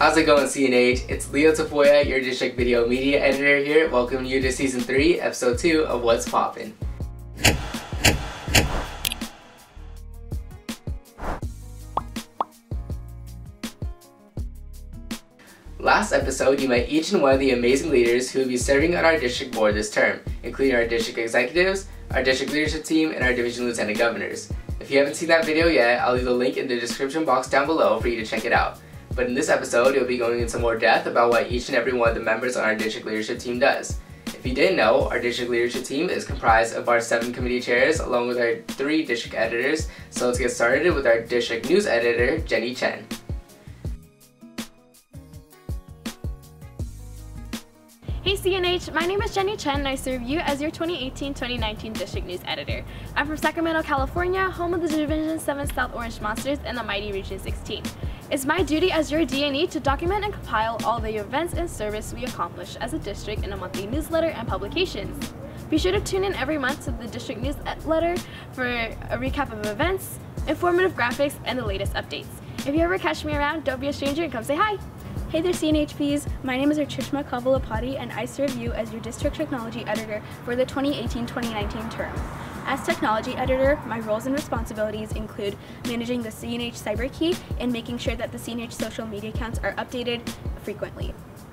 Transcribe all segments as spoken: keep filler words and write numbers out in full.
How's it going, C N H? It's Leo Tafoya, your district video media editor here, welcoming you to season three, episode two of What's Poppin'. Last episode, you met each and one of the amazing leaders who will be serving on our district board this term, including our district executives, our district leadership team, and our division lieutenant governors. If you haven't seen that video yet, I'll leave the link in the description box down below for you to check it out. But in this episode, you'll be going into more depth about what each and every one of the members on our district leadership team does. If you didn't know, our district leadership team is comprised of our seven committee chairs along with our three district editors, so let's get started with our district news editor, Jenny Chen. Hey C N H, my name is Jenny Chen and I serve you as your twenty eighteen twenty nineteen District News Editor. I'm from Sacramento, California, home of the Division seven South Orange Monsters and the mighty Region sixteen. It's my duty as your D N E to document and compile all the events and service we accomplish as a district in a monthly newsletter and publications. Be sure to tune in every month to the District Newsletter for a recap of events, informative graphics, and the latest updates. If you ever catch me around, don't be a stranger and come say hi! Hey there C N H Ps, my name is Archishma Kavalapati and I serve you as your District Technology Editor for the twenty eighteen twenty nineteen term. As Technology Editor, my roles and responsibilities include managing the C N H Cyber Key and making sure that the C N H social media accounts are updated frequently.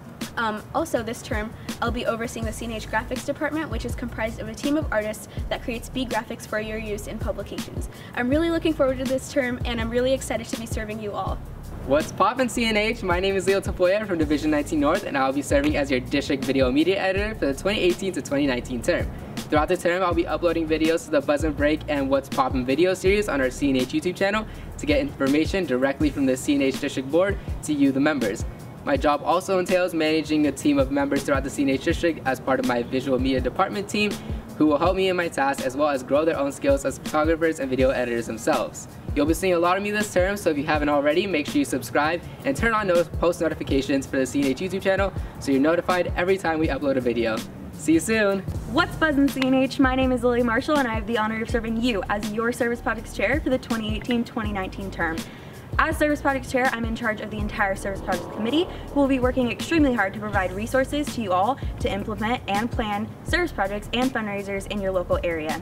Um, also this term, I'll be overseeing the C N H Graphics Department, which is comprised of a team of artists that creates B graphics for your use in publications. I'm really looking forward to this term and I'm really excited to be serving you all. What's poppin', C N H? My name is Leo Tafoya from Division nineteen North, and I'll be serving as your district video media editor for the twenty eighteen to twenty nineteen term. Throughout the term, I'll be uploading videos to the Buzzin Break and What's Poppin' video series on our C N H YouTube channel to get information directly from the C N H district board to you, the members. My job also entails managing a team of members throughout the C N H district as part of my visual media department team, who will help me in my tasks as well as grow their own skills as photographers and video editors themselves. You'll be seeing a lot of me this term, so if you haven't already, make sure you subscribe and turn on those post notifications for the C N H YouTube channel so you're notified every time we upload a video. See you soon! What's buzzin' C N H? My name is Lily Marshall and I have the honor of serving you as your Service Projects Chair for the twenty eighteen twenty nineteen term. As Service Projects Chair, I'm in charge of the entire Service Projects Committee, who will be working extremely hard to provide resources to you all to implement and plan service projects and fundraisers in your local area.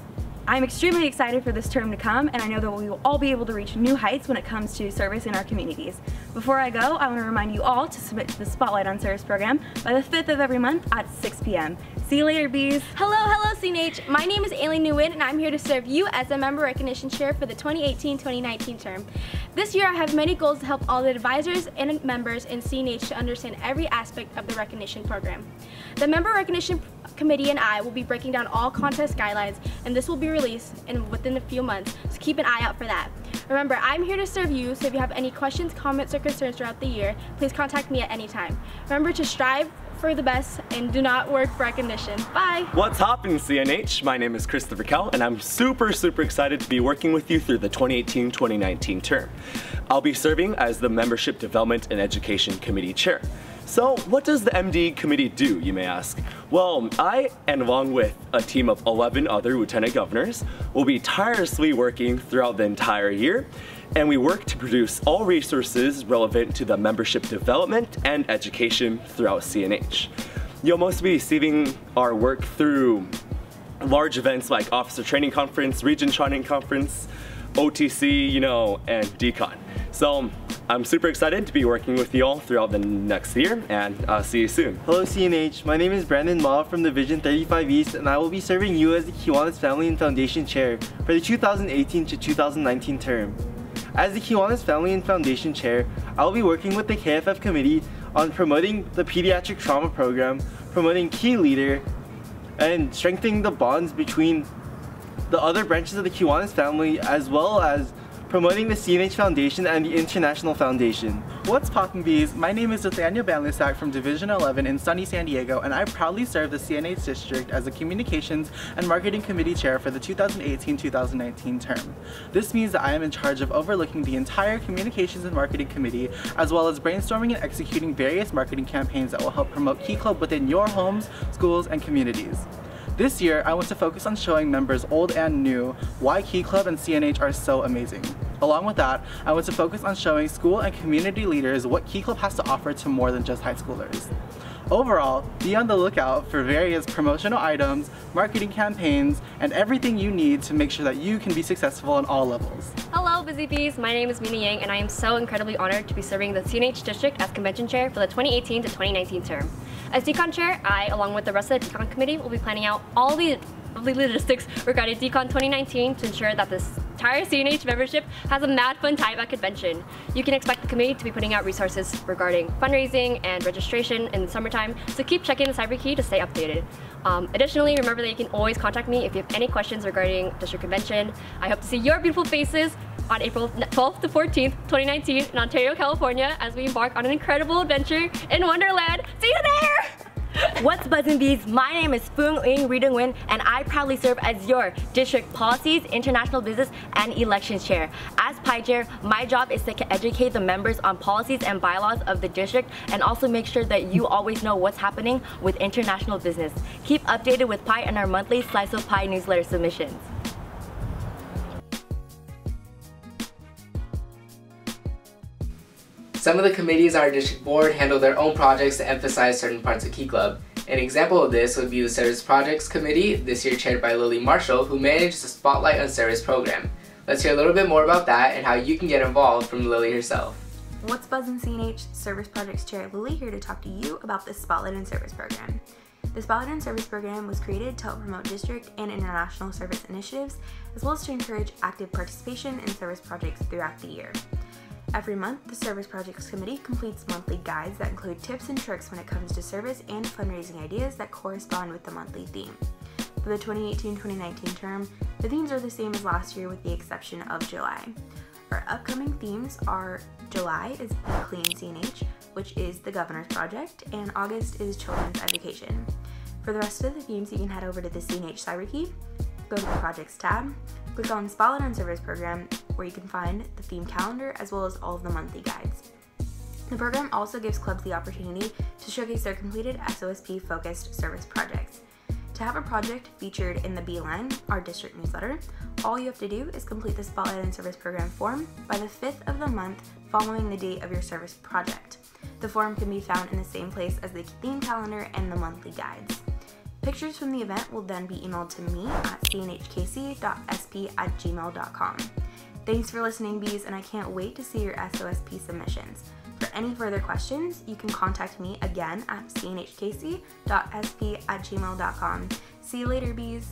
I'm extremely excited for this term to come, and I know that we will all be able to reach new heights when it comes to service in our communities. Before I go, I want to remind you all to submit to the Spotlight on Service program by the fifth of every month at six p m See you later, bees! Hello, hello C N H! My name is Aileen Nguyen and I'm here to serve you as a Member Recognition Chair for the twenty eighteen twenty nineteen term. This year I have many goals to help all the advisors and members in C N H to understand every aspect of the recognition program. The Member Recognition Committee and I will be breaking down all contest guidelines, and this will be released in within a few months, so keep an eye out for that. Remember, I'm here to serve you, so if you have any questions, comments, or concerns throughout the year, please contact me at any time. Remember to strive for the best and do not work for recognition. Bye! What's hoppin', C N H? My name is Christopher Kell and I'm super super excited to be working with you through the twenty eighteen twenty nineteen term. I'll be serving as the Membership Development and Education Committee Chair. So what does the M D committee do, you may ask? Well, I, and along with a team of eleven other lieutenant governors, will be tirelessly working throughout the entire year, and we work to produce all resources relevant to the membership development and education throughout C N H. You'll mostly be receiving our work through large events like Officer Training Conference, Region Training Conference, O T C, you know, and D CON. So I'm super excited to be working with you all throughout the next year, and I'll see you soon. Hello C N H, my name is Brandon Ma from Division thirty-five East, and I will be serving you as the Kiwanis Family and Foundation Chair for the two thousand eighteen to two thousand nineteen term. As the Kiwanis Family and Foundation Chair, I will be working with the K F F Committee on promoting the Pediatric Trauma Program, promoting Key Leader, and strengthening the bonds between the other branches of the Kiwanis family, as well as promoting the C N H Foundation and the International Foundation. What's poppin' bees? My name is Nathaniel Banlusak from Division eleven in sunny San Diego, and I proudly serve the C N H District as the Communications and Marketing Committee Chair for the two thousand eighteen to two thousand nineteen term. This means that I am in charge of overlooking the entire Communications and Marketing Committee, as well as brainstorming and executing various marketing campaigns that will help promote Key Club within your homes, schools, and communities. This year, I want to focus on showing members old and new why Key Club and C N H are so amazing. Along with that, I want to focus on showing school and community leaders what Key Club has to offer to more than just high schoolers. Overall, be on the lookout for various promotional items, marketing campaigns, and everything you need to make sure that you can be successful on all levels. Hello, Busy Bees. My name is Mina Yang, and I am so incredibly honored to be serving the C N H District as Convention Chair for the twenty eighteen to twenty nineteen term. As Decon Chair, I, along with the rest of the Decon Committee, will be planning out all the lovely logistics regarding Decon twenty nineteen to ensure that this entire C N H membership has a mad fun time at convention. You can expect the committee to be putting out resources regarding fundraising and registration in the summertime, so keep checking the cyber key to stay updated. Um, additionally, remember that you can always contact me if you have any questions regarding district convention. I hope to see your beautiful faces on April twelfth to fourteenth, twenty nineteen in Ontario, California, as we embark on an incredible adventure in Wonderland. See you there! What's Buzzin' Bees? My name is Foong Ing Ridong Win, and I proudly serve as your District Policies, International Business, and Elections Chair. As P I Chair, my job is to educate the members on policies and bylaws of the district, and also make sure that you always know what's happening with international business. Keep updated with P I and our monthly Slice of P I newsletter submissions. Some of the committees on our district board handle their own projects to emphasize certain parts of Key Club. An example of this would be the Service Projects Committee, this year chaired by Lily Marshall, who manages the Spotlight on Service program. Let's hear a little bit more about that and how you can get involved from Lily herself. What's Buzzin' C N H Service Projects Chair Lily here to talk to you about the Spotlight on Service program. The Spotlight on Service program was created to help promote district and international service initiatives, as well as to encourage active participation in service projects throughout the year. Every month, the Service Projects Committee completes monthly guides that include tips and tricks when it comes to service and fundraising ideas that correspond with the monthly theme. For the twenty eighteen twenty nineteen term, the themes are the same as last year with the exception of July. Our upcoming themes are July is Be Clean C N H, which is the Governor's Project, and August is Children's Education. For the rest of the themes, you can head over to the C N H Cyber Key, go to the Projects tab, click on Spotlight on Service program, where you can find the theme calendar as well as all of the monthly guides. The program also gives clubs the opportunity to showcase their completed S O S P-focused service projects. To have a project featured in the B-Line, our district newsletter, all you have to do is complete the Spotlight on Service program form by the fifth of the month following the date of your service project. The form can be found in the same place as the theme calendar and the monthly guides. Pictures from the event will then be emailed to me at c n h k c dot s p at gmail dot com. Thanks for listening, bees, and I can't wait to see your S O S P submissions. For any further questions, you can contact me again at c n h k c dot s p at gmail dot com. See you later, bees.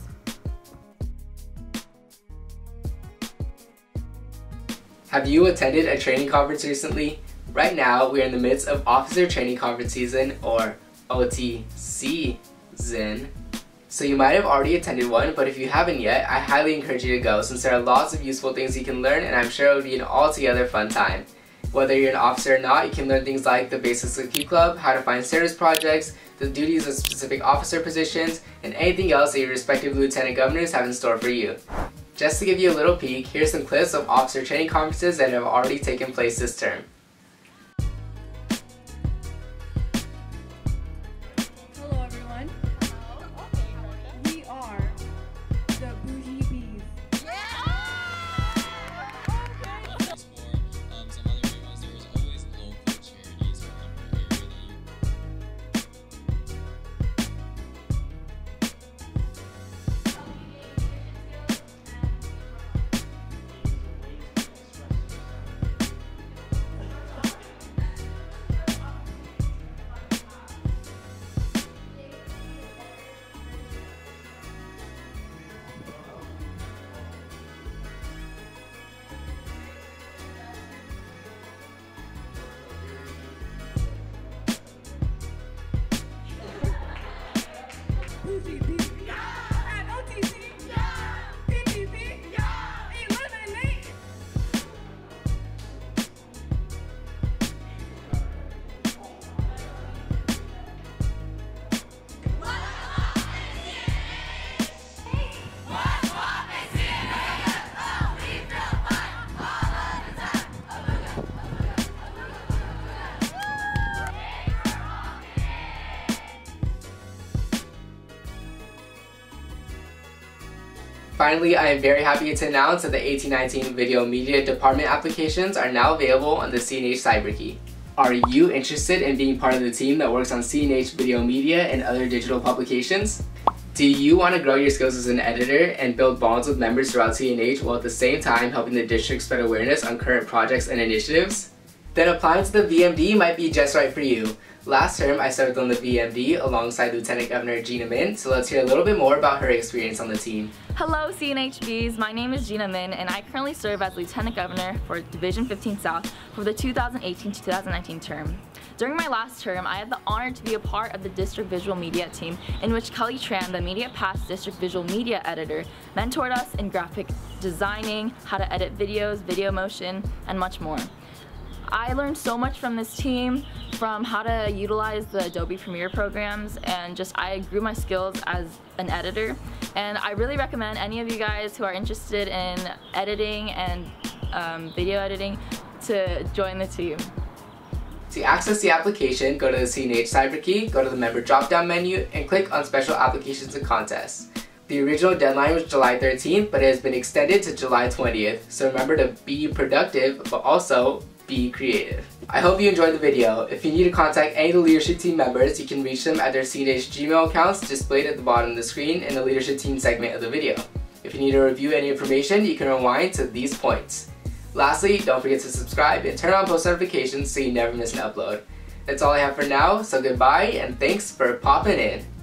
Have you attended a training conference recently? Right now, we are in the midst of Officer Training Conference season, or O T C Zin. So you might have already attended one, but if you haven't yet, I highly encourage you to go since there are lots of useful things you can learn, and I'm sure it would be an altogether fun time. Whether you're an officer or not, you can learn things like the basics of Key Club, how to find service projects, the duties of specific officer positions, and anything else that your respective lieutenant governors have in store for you. Just to give you a little peek, here's some clips of officer training conferences that have already taken place this term. Finally, I am very happy to announce that the eighteen nineteen Video Media Department applications are now available on the C N H CyberKey. Are you interested in being part of the team that works on C N H video media and other digital publications? Do you want to grow your skills as an editor and build bonds with members throughout C N H while at the same time helping the district spread awareness on current projects and initiatives? Then applying to the V M D might be just right for you. Last term, I served on the V M D alongside Lieutenant Governor Gina Min, so let's hear a little bit more about her experience on the team. Hello C N H Bs, my name is Gina Min and I currently serve as Lieutenant Governor for Division fifteen South for the two thousand eighteen to two thousand nineteen term. During my last term, I had the honor to be a part of the District Visual Media team in which Kelly Tran, the Media Past District Visual Media Editor, mentored us in graphic designing, how to edit videos, video motion, and much more. I learned so much from this team, from how to utilize the Adobe Premiere programs, and just I grew my skills as an editor. And I really recommend any of you guys who are interested in editing and um, video editing to join the team. To access the application, go to the C N H CyberKey, go to the member drop-down menu, and click on Special Applications and Contests. The original deadline was July thirteenth, but it has been extended to July twentieth, so remember to be productive, but also be creative. I hope you enjoyed the video. If you need to contact any of the leadership team members, you can reach them at their C N H Gmail accounts displayed at the bottom of the screen in the leadership team segment of the video. If you need to review any information, you can rewind to these points. Lastly, don't forget to subscribe and turn on post notifications so you never miss an upload. That's all I have for now, so goodbye and thanks for popping in.